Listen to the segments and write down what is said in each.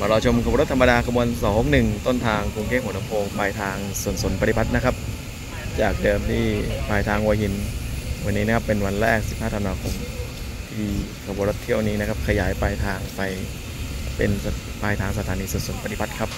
มาเราชมขบวนรถธรรมดาขบวน261ต้นทางกรุงเทพหัวลำโพงปลายทางสวนปฏิพัฒน์นะครับจากเดิมที่ปลายทางหัวหินวันนี้นะครับเป็นวันแรก15ธันวาคมที่ขบวนรถเที่ยวนี้นะครับขยายปลายทางไปเป็นปลายทางสถานีสวนปฏิพัฒน์ครับ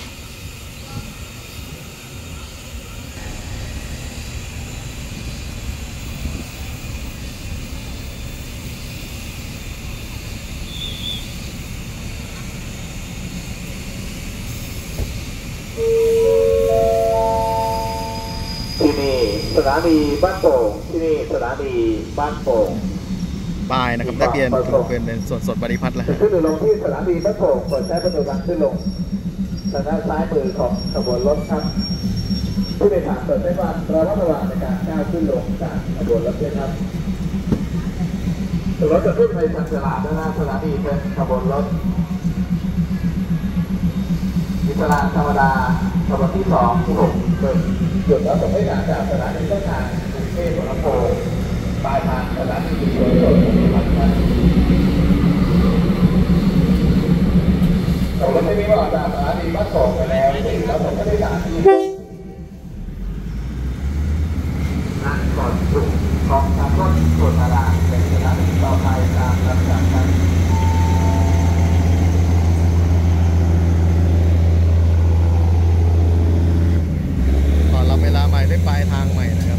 ที่นี่สถานีบ้านโป่งที่นี่สถานีบ้านโป่งป้ายนะครับได้เปลี่ยนเป็นสวนปฏิพัฒน์แล้วขึ้นหรือลงที่สถานีบ้านโป่งเปิดใช้ประตูทางขึ้นลงทางด้านซ้ายมือของขบวนรถครับผู้โดยสารเปิดใช้ความระมัดระวังในการก้าวขึ้นลงจากขบวนรถด้วยครับรถจะขึ้นไปทางตลาดด้านหน้าสถานีเป็นขบวนรถอิสระธรรมดาขบวนที่2ที่6หยุดแล้วส่งให้การจากสถานีต้นทางกรุงเทพหัวลำโพงปลายทางสถานีสวนปฏิพัฒน์ครับรถที่นี้ว่าจากสถานีบ้านโป่งไปแล้วแล้วส่งให้การที่นั่งก่อนถูกของทางรถโซนตลาดเป็นสถานีต่อไปตามลำดับครับตอนรับเวลาใหม่ด้วยปลายทางใหม่นะครับ